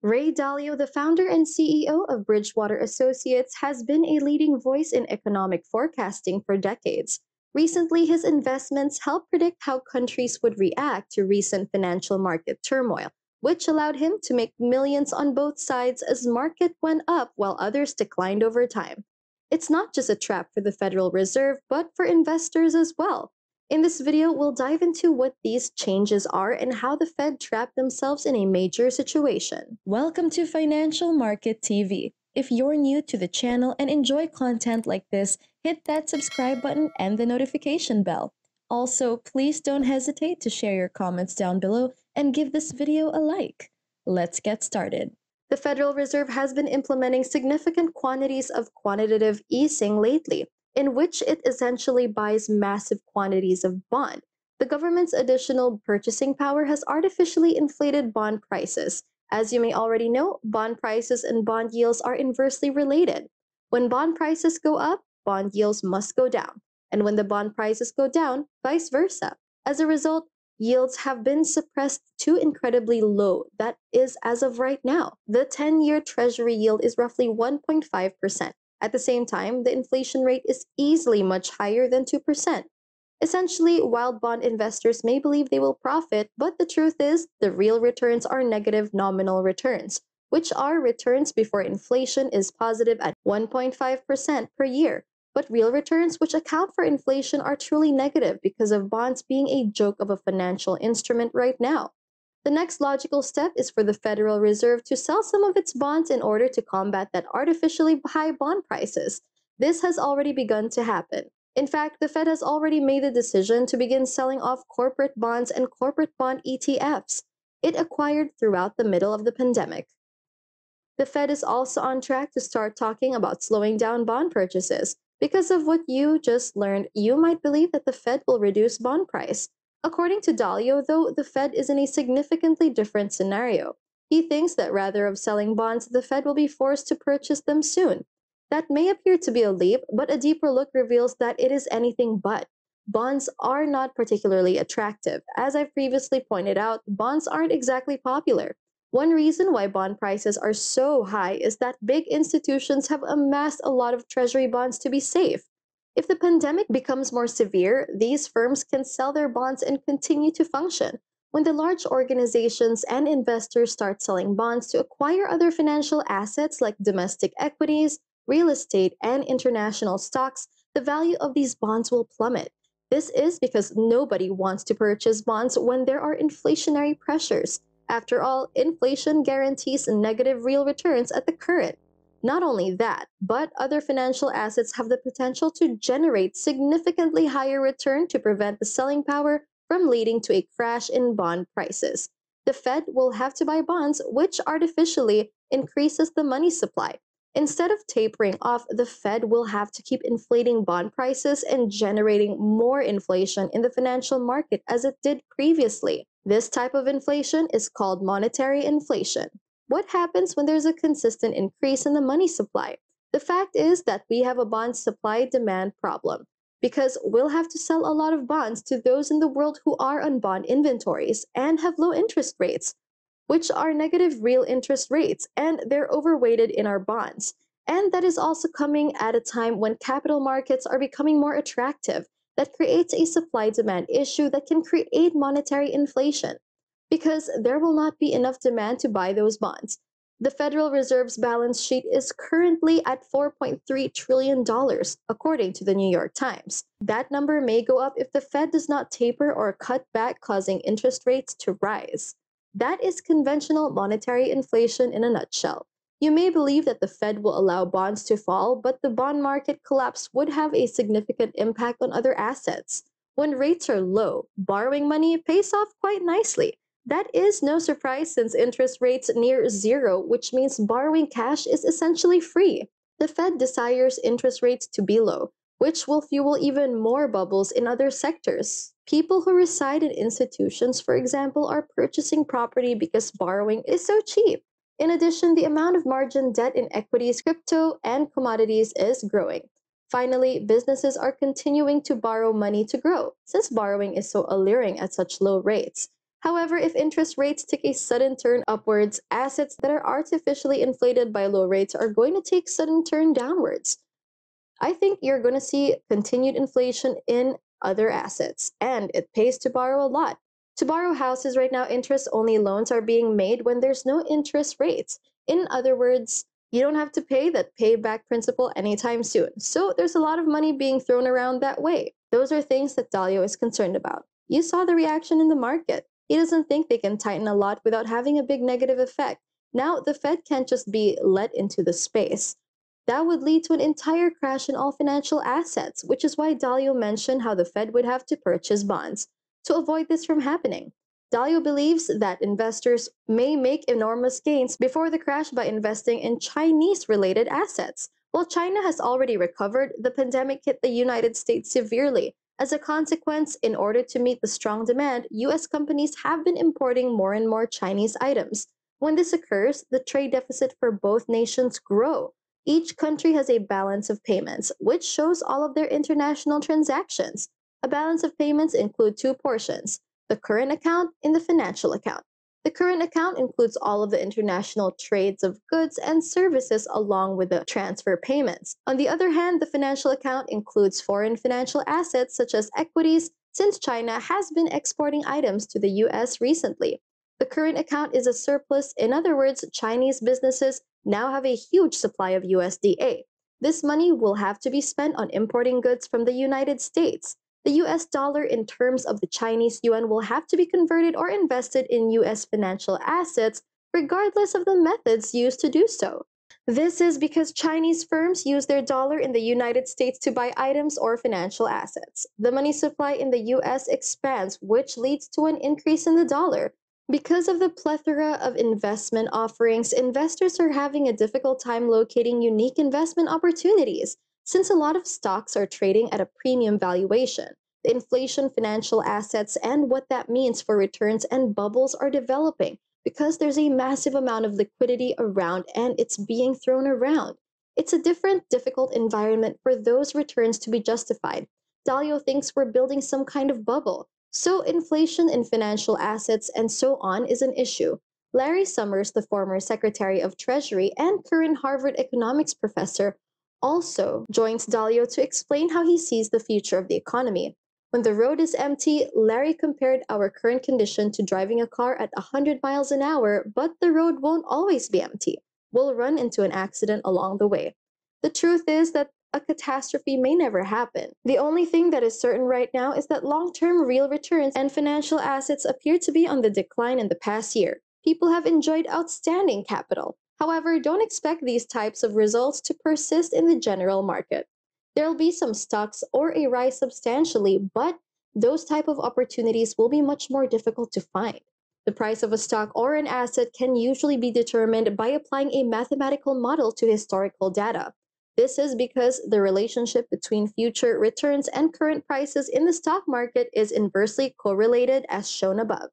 Ray Dalio, the founder and CEO of Bridgewater Associates, has been a leading voice in economic forecasting for decades. Recently, his investments helped predict how countries would react to recent financial market turmoil, which allowed him to make millions on both sides as market went up while others declined over time. It's not just a trap for the Federal Reserve, but for investors as well. In this video, we'll dive into what these changes are and how the Fed trapped themselves in a major situation. Welcome to Financial Market TV. If you're new to the channel and enjoy content like this, hit that subscribe button and the notification bell. Also, please don't hesitate to share your comments down below and give this video a like. Let's get started. The Federal Reserve has been implementing significant quantities of quantitative easing lately, in which it essentially buys massive quantities of bond. The government's additional purchasing power has artificially inflated bond prices. As you may already know, bond prices and bond yields are inversely related. When bond prices go up, bond yields must go down. And when the bond prices go down, vice versa. As a result, yields have been suppressed to incredibly low. That is, as of right now, the 10-year Treasury yield is roughly 1.5%. At the same time, the inflation rate is easily much higher than 2%. Essentially, wild bond investors may believe they will profit, but the truth is, the real returns are negative nominal returns, which are returns before inflation is positive at 1.5% per year. But real returns, which account for inflation, are truly negative because of bonds being a joke of a financial instrument right now. The next logical step is for the Federal Reserve to sell some of its bonds in order to combat that artificially high bond prices. This has already begun to happen. In fact, the Fed has already made the decision to begin selling off corporate bonds and corporate bond ETFs it acquired throughout the middle of the pandemic. The Fed is also on track to start talking about slowing down bond purchases. Because of what you just learned, you might believe that the Fed will reduce bond price. According to Dalio, though, the Fed is in a significantly different scenario. He thinks that rather of selling bonds, the Fed will be forced to purchase them soon. That may appear to be a leap, but a deeper look reveals that it is anything but. Bonds are not particularly attractive. As I've previously pointed out, bonds aren't exactly popular. One reason why bond prices are so high is that big institutions have amassed a lot of treasury bonds to be safe. If the pandemic becomes more severe, these firms can sell their bonds and continue to function. When the large organizations and investors start selling bonds to acquire other financial assets like domestic equities, real estate, and international stocks, the value of these bonds will plummet. This is because nobody wants to purchase bonds when there are inflationary pressures. After all, inflation guarantees negative real returns at the current. Not only that, but other financial assets have the potential to generate significantly higher return to prevent the selling power from leading to a crash in bond prices. The Fed will have to buy bonds, which artificially increases the money supply. Instead of tapering off, the Fed will have to keep inflating bond prices and generating more inflation in the financial market as it did previously. This type of inflation is called monetary inflation. What happens when there's a consistent increase in the money supply? The fact is that we have a bond supply-demand problem because we'll have to sell a lot of bonds to those in the world who are on bond inventories and have low interest rates, which are negative real interest rates, and they're overweighted in our bonds. And that is also coming at a time when capital markets are becoming more attractive. That creates a supply-demand issue that can create monetary inflation, because there will not be enough demand to buy those bonds. The Federal Reserve's balance sheet is currently at $4.3 trillion, according to the New York Times. That number may go up if the Fed does not taper or cut back, causing interest rates to rise. That is conventional monetary inflation in a nutshell. You may believe that the Fed will allow bonds to fall, but the bond market collapse would have a significant impact on other assets. When rates are low, borrowing money pays off quite nicely. That is no surprise since interest rates near zero, which means borrowing cash is essentially free. The Fed desires interest rates to be low, which will fuel even more bubbles in other sectors. People who reside in institutions, for example, are purchasing property because borrowing is so cheap. In addition, the amount of margin debt in equities, crypto, and commodities is growing. Finally, businesses are continuing to borrow money to grow, since borrowing is so alluring at such low rates. However, if interest rates take a sudden turn upwards, assets that are artificially inflated by low rates are going to take sudden turn downwards. I think you're going to see continued inflation in other assets, and it pays to borrow a lot. To borrow houses right now, interest only loans are being made when there's no interest rates. In other words, you don't have to pay that payback principal anytime soon. So there's a lot of money being thrown around that way. Those are things that Dalio is concerned about. You saw the reaction in the market. He doesn't think they can tighten a lot without having a big negative effect. Now, the Fed can't just be let into the space. That would lead to an entire crash in all financial assets, which is why Dalio mentioned how the Fed would have to purchase bonds to avoid this from happening. Dalio believes that investors may make enormous gains before the crash by investing in Chinese-related assets. While China has already recovered, the pandemic hit the United States severely. As a consequence, in order to meet the strong demand, U.S. companies have been importing more and more Chinese items. When this occurs, the trade deficit for both nations grows. Each country has a balance of payments, which shows all of their international transactions. A balance of payments includes two portions, the current account and the financial account. The current account includes all of the international trades of goods and services along with the transfer payments. On the other hand, the financial account includes foreign financial assets such as equities, since China has been exporting items to the US recently. The current account is a surplus. In other words, Chinese businesses now have a huge supply of USDA. This money will have to be spent on importing goods from the United States. The US dollar in terms of the Chinese yuan will have to be converted or invested in US financial assets, regardless of the methods used to do so. This is because Chinese firms use their dollar in the United States to buy items or financial assets. The money supply in the US expands, which leads to an increase in the dollar. Because of the plethora of investment offerings, investors are having a difficult time locating unique investment opportunities. Since a lot of stocks are trading at a premium valuation, the inflation, financial assets, and what that means for returns and bubbles are developing because there's a massive amount of liquidity around and it's being thrown around. It's a difficult environment for those returns to be justified. Dalio thinks we're building some kind of bubble. So inflation in financial assets and so on is an issue. Larry Summers, the former Secretary of Treasury and current Harvard economics professor, also joins Dalio to explain how he sees the future of the economy. When the road is empty, Larry compared our current condition to driving a car at 100 miles an hour, but the road won't always be empty. We'll run into an accident along the way. The truth is that a catastrophe may never happen. The only thing that is certain right now is that long-term real returns and financial assets appear to be on the decline in the past year. People have enjoyed outstanding capital. However, don't expect these types of results to persist in the general market. There will be some stocks or a rise substantially, but those type of opportunities will be much more difficult to find. The price of a stock or an asset can usually be determined by applying a mathematical model to historical data. This is because the relationship between future returns and current prices in the stock market is inversely correlated as shown above.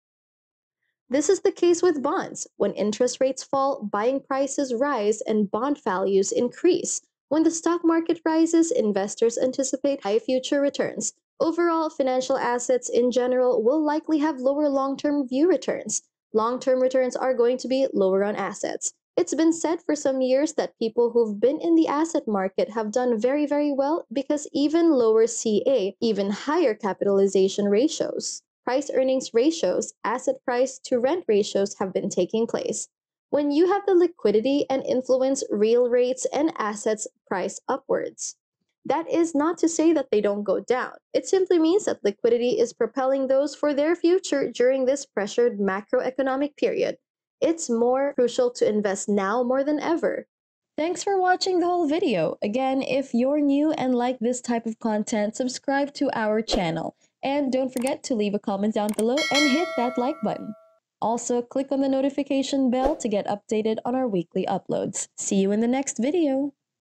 This is the case with bonds. When interest rates fall, buying prices rise and bond values increase. When the stock market rises, investors anticipate high future returns. Overall, financial assets in general will likely have lower long-term view returns. Long-term returns are going to be lower on assets. It's been said for some years that people who've been in the asset market have done very well because even lower CA, even higher capitalization ratios, price earnings ratios, asset price to rent ratios have been taking place. When you have the liquidity and influence real rates and assets price upwards. That is not to say that they don't go down. It simply means that liquidity is propelling those for their future during this pressured macroeconomic period. It's more crucial to invest now more than ever. Thanks for watching the whole video. Again, if you're new and like this type of content, subscribe to our channel. And don't forget to leave a comment down below and hit that like button. Also, click on the notification bell to get updated on our weekly uploads. See you in the next video.